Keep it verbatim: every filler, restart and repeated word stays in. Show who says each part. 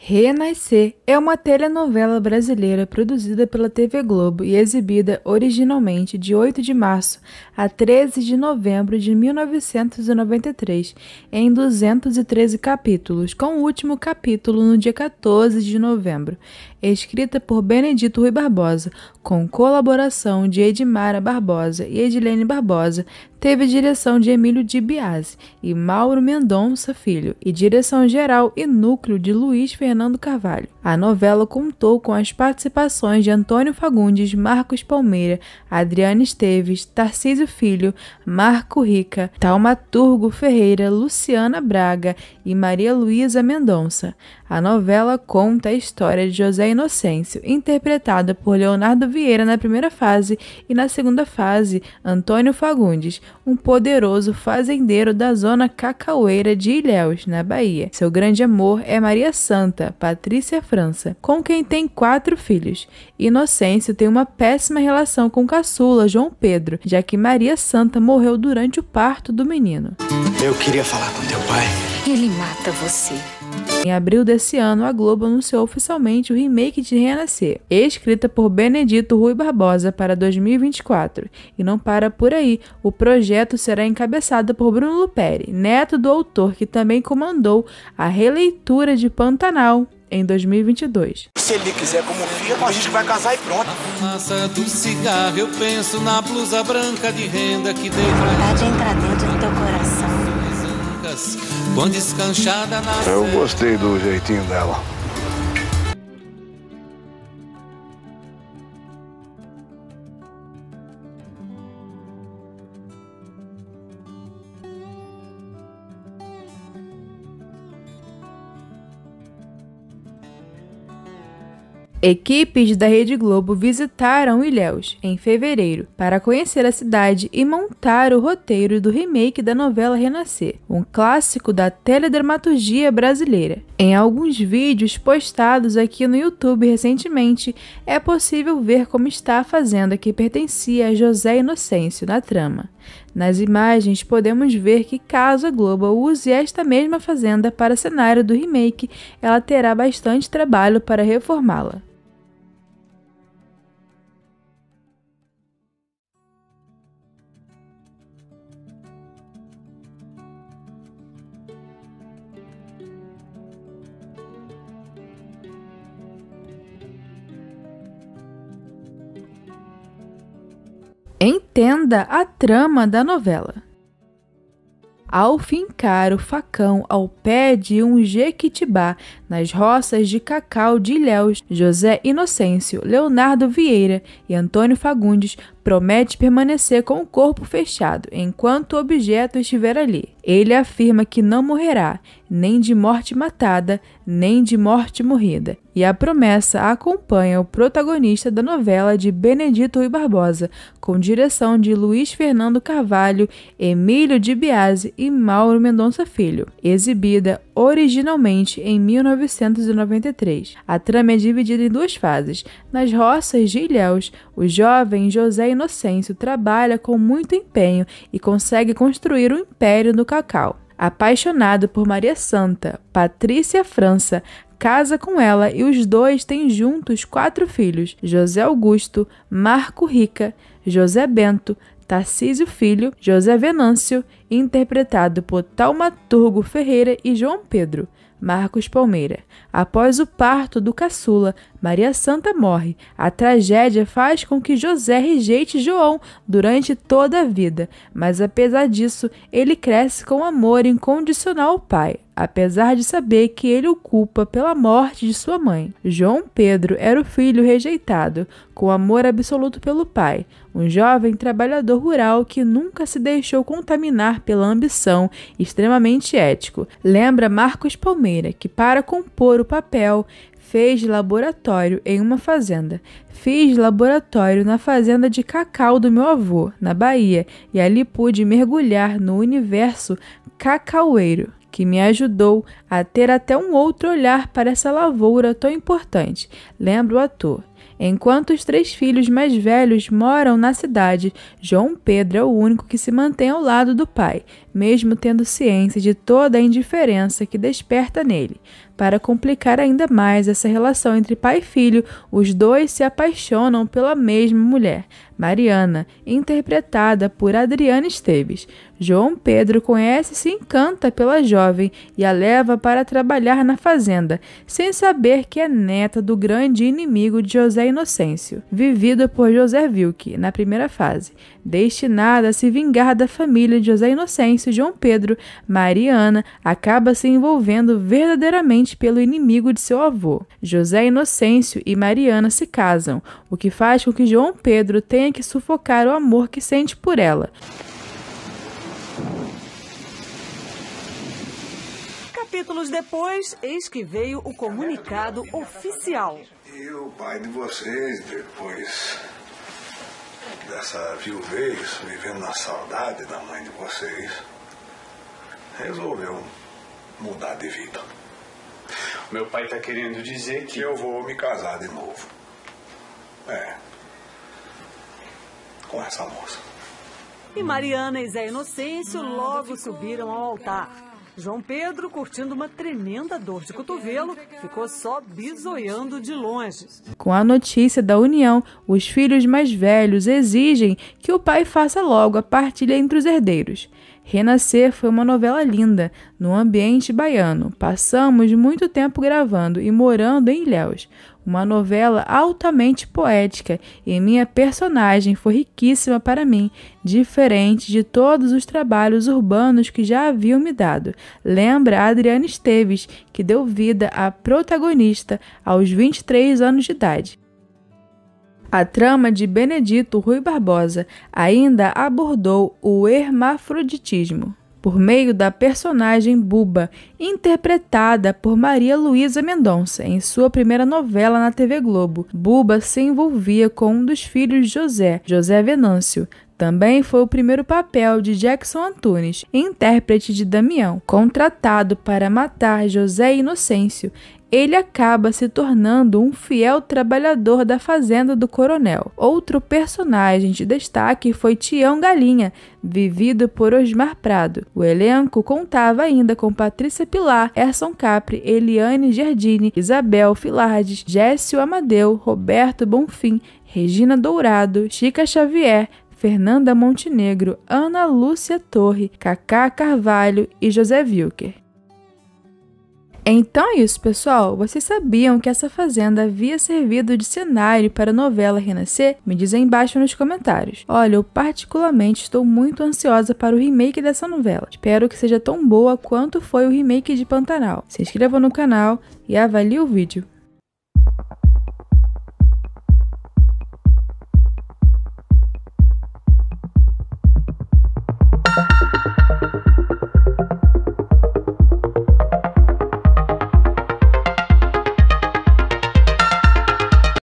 Speaker 1: Renascer é uma telenovela brasileira produzida pela T V Globo e exibida originalmente de oito de março a treze de novembro de mil novecentos e noventa e três, em duzentos e treze capítulos, com o último capítulo no dia quatorze de novembro. Escrita por Benedito Rui Barbosa, com colaboração de Edmara Barbosa e Edilene Barbosa, teve direção de Emílio de Biasi e Mauro Mendonça Filho, e direção geral e núcleo de Luiz Fernando Carvalho. A novela contou com as participações de Antônio Fagundes, Marcos Palmeira, Adriana Esteves, Tarcísio Filho, Marco Rica, Taumaturgo Ferreira, Luciana Braga e Maria Luísa Mendonça. A novela conta a história de José Inocêncio, interpretada por Leonardo Vieira na primeira fase, e na segunda fase, Antônio Fagundes, um poderoso fazendeiro da zona cacaueira de Ilhéus, na Bahia. Seu grande amor é Maria Santa, Patrícia França, com quem tem quatro filhos. Inocêncio tem uma péssima relação com o caçula, João Pedro, já que Maria Santa morreu durante o parto do menino.
Speaker 2: Eu queria falar com teu pai.
Speaker 3: Ele mata você.
Speaker 1: Em abril desse ano, a Globo anunciou oficialmente o remake de Renascer, escrita por Benedito Rui Barbosa para dois mil e vinte e quatro. E não para por aí, o projeto será encabeçado por Bruno Luperi, neto do autor que também comandou a releitura de Pantanal em dois mil e vinte e dois.
Speaker 2: Se ele quiser como filha, a gente vai casar e pronto.
Speaker 4: A fumaça do cigarro, eu penso na blusa branca de renda que dei pra
Speaker 3: Vontade entra dentro do teu coração.
Speaker 4: quando escanchada na
Speaker 5: Eu gostei do jeitinho dela.
Speaker 1: Equipes da Rede Globo visitaram Ilhéus em fevereiro para conhecer a cidade e montar o roteiro do remake da novela Renascer, um clássico da teledramaturgia brasileira. Em alguns vídeos postados aqui no YouTube recentemente, é possível ver como está a fazenda que pertencia a José Inocêncio na trama. Nas imagens, podemos ver que caso a Globo use esta mesma fazenda para cenário do remake, ela terá bastante trabalho para reformá-la. Entenda a trama da novela. Ao fincar o facão ao pé de um jequitibá nas roças de cacau de Ilhéus, José Inocêncio, Leonardo Vieira e Antônio Fagundes promete permanecer com o corpo fechado enquanto o objeto estiver ali. Ele afirma que não morrerá, nem de morte matada, nem de morte morrida. E a promessa acompanha o protagonista da novela de Benedito Rui Barbosa, com direção de Luiz Fernando Carvalho, Emílio de Biasi e Mauro Mendonça Filho, exibida originalmente em mil novecentos e noventa e três. A trama é dividida em duas fases. Nas roças de Ilhéus, o jovem José Inocêncio trabalha com muito empenho e consegue construir um império no cacau. Apaixonado por Maria Santa, Patrícia França casa com ela e os dois têm juntos quatro filhos: José Augusto, Marco Rica, José Bento, Tarcísio Filho, José Venâncio, interpretado por Taumaturgo Ferreira, e João Pedro, Marcos Palmeira. Após o parto do caçula, Maria Santa morre. A tragédia faz com que José rejeite João durante toda a vida, mas apesar disso, ele cresce com amor incondicional ao pai, apesar de saber que ele o culpa pela morte de sua mãe. João Pedro era o filho rejeitado, com amor absoluto pelo pai, um jovem trabalhador rural que nunca se deixou contaminar pela ambição, extremamente ético. Lembra Marcos Palmeira, que para compor o papel fez laboratório em uma fazenda. Fiz laboratório na fazenda de cacau do meu avô, na Bahia, e ali pude mergulhar no universo cacaueiro, que me ajudou a ter até um outro olhar para essa lavoura tão importante, lembra o ator. Enquanto os três filhos mais velhos moram na cidade, João Pedro é o único que se mantém ao lado do pai, mesmo tendo ciência de toda a indiferença que desperta nele. Para complicar ainda mais essa relação entre pai e filho, os dois se apaixonam pela mesma mulher, Mariana, interpretada por Adriana Esteves. João Pedro conhece e se encanta pela jovem e a leva para trabalhar na fazenda, sem saber que é neta do grande inimigo de José Inocêncio, vivido por José Wilke, na primeira fase. Destinada a se vingar da família de José Inocêncio, João Pedro, Mariana acaba se envolvendo verdadeiramente pelo inimigo de seu avô. José Inocêncio e Mariana se casam, o que faz com que João Pedro tenha que sufocar o amor que sente por ela.
Speaker 6: Capítulos depois, eis que veio o comunicado oficial.
Speaker 5: E o pai de vocês, depois dessa viuvez, vivendo na saudade da mãe de vocês, resolveu mudar de vida.
Speaker 2: Meu pai tá querendo dizer que...
Speaker 5: Que eu vou me casar de novo. É. Com essa moça.
Speaker 6: E Mariana e Zé Inocêncio logo subiram ao altar. João Pedro, curtindo uma tremenda dor de cotovelo, ficou só bisoiando de longe.
Speaker 1: Com a notícia da união, os filhos mais velhos exigem que o pai faça logo a partilha entre os herdeiros. Renascer foi uma novela linda, no ambiente baiano. Passamos muito tempo gravando e morando em Ilhéus. Uma novela altamente poética e minha personagem foi riquíssima para mim, diferente de todos os trabalhos urbanos que já haviam me dado. Lembra a Adriana Esteves, que deu vida à protagonista aos vinte e três anos de idade. A trama de Benedito Rui Barbosa ainda abordou o hermafroditismo, por meio da personagem Buba, interpretada por Maria Luísa Mendonça em sua primeira novela na T V Globo. Buba se envolvia com um dos filhos de José, José Venâncio. Também foi o primeiro papel de Jackson Antunes, intérprete de Damião, contratado para matar José Inocêncio. Ele acaba se tornando um fiel trabalhador da fazenda do coronel. Outro personagem de destaque foi Tião Galinha, vivido por Osmar Prado. O elenco contava ainda com Patrícia Pilar, Erson Capri, Eliane Giardini, Isabel Filardes, Jécio Amadeu, Roberto Bonfim, Regina Dourado, Chica Xavier, Fernanda Montenegro, Ana Lúcia Torre, Cacá Carvalho e José Wilker. Então é isso, pessoal. Vocês sabiam que essa fazenda havia servido de cenário para a novela Renascer? Me dizem embaixo nos comentários. Olha, eu particularmente estou muito ansiosa para o remake dessa novela. Espero que seja tão boa quanto foi o remake de Pantanal. Se inscreva no canal e avalie o vídeo.